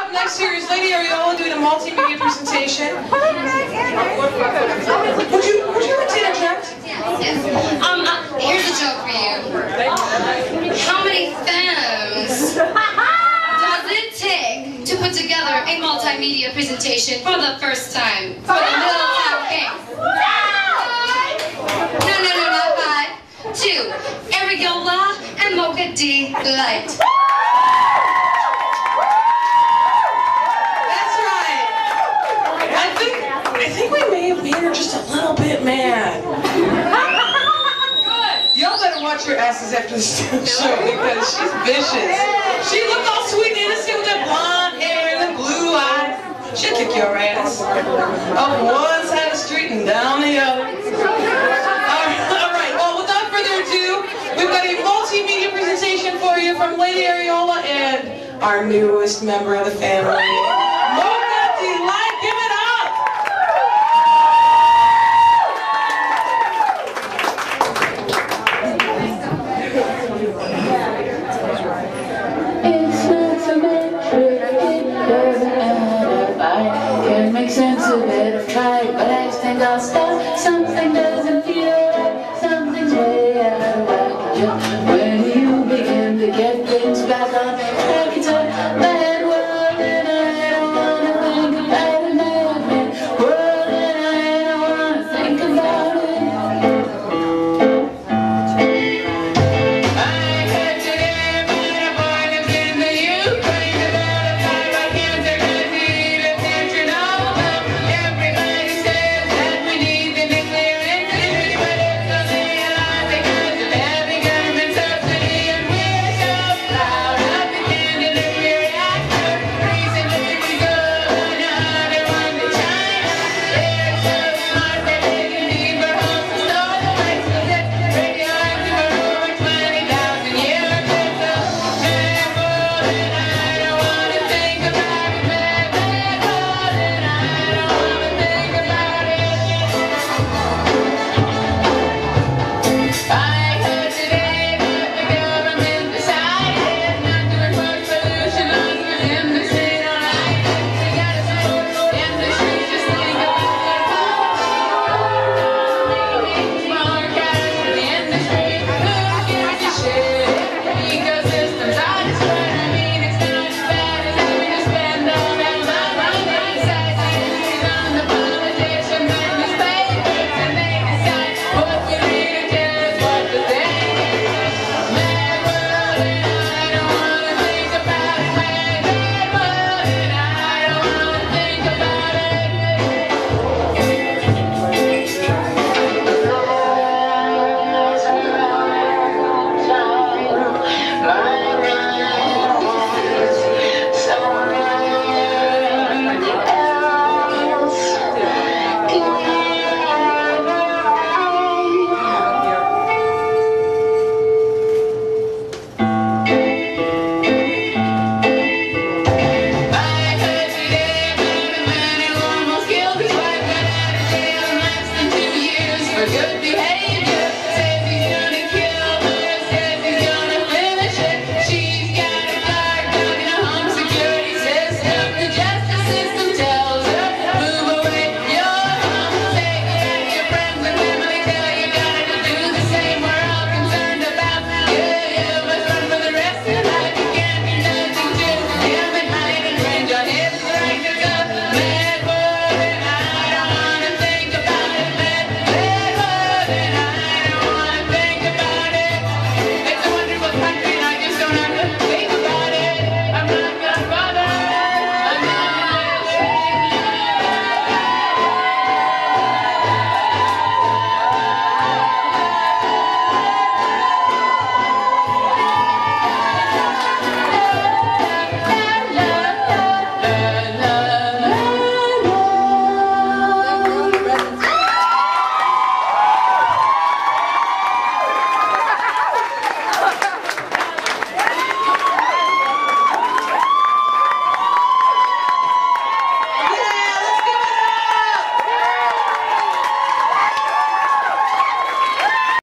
up next here is Lady Areola doing a multimedia presentation. Would you like to interject? Yes. Here's a joke for you. How many femmes does it take to put together a multimedia presentation for the first time for the Miltown King? No, not 5. 2. Areola and Mocha Delight. I think we may have made her just a little bit mad. Y'all better watch your asses after this show because she's vicious. She looked all sweet and innocent with that blonde hair and the blue eyes. She'll kick your ass. Up one side of the street and down the other. Alright, well without further ado, we've got a multimedia presentation for you from Lady Areola and our newest member of the family.